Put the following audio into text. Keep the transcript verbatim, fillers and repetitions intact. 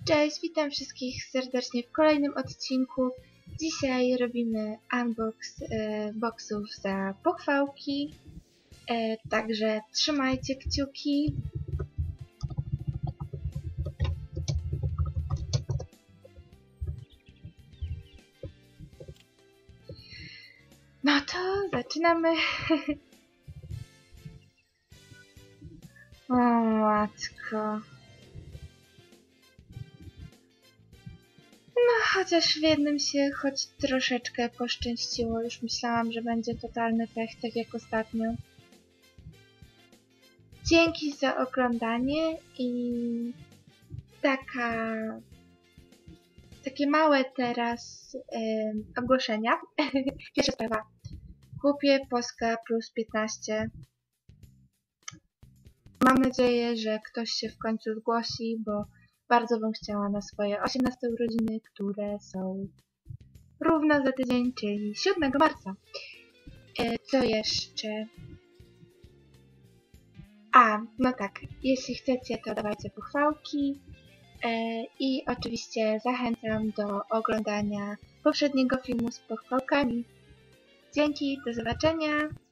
Cześć, witam wszystkich serdecznie w kolejnym odcinku. Dzisiaj robimy unbox e, boxów za pochwałki, e, także trzymajcie kciuki. No to zaczynamy. O matko. No, chociaż w jednym się choć troszeczkę poszczęściło. Już myślałam, że będzie totalny pech, tak jak ostatnio. Dzięki za oglądanie i taka... takie małe teraz yy, ogłoszenia. Pierwsza sprawa. Kupię Polska plus piętnaście. Mam nadzieję, że ktoś się w końcu zgłosi, bo bardzo bym chciała na swoje osiemnaste urodziny, które są równo za tydzień, czyli siódmego marca. E, co jeszcze? A, no tak, jeśli chcecie, to dawajcie pochwałki. E, I oczywiście zachęcam do oglądania poprzedniego filmu z pochwałkami. Dzięki, do zobaczenia!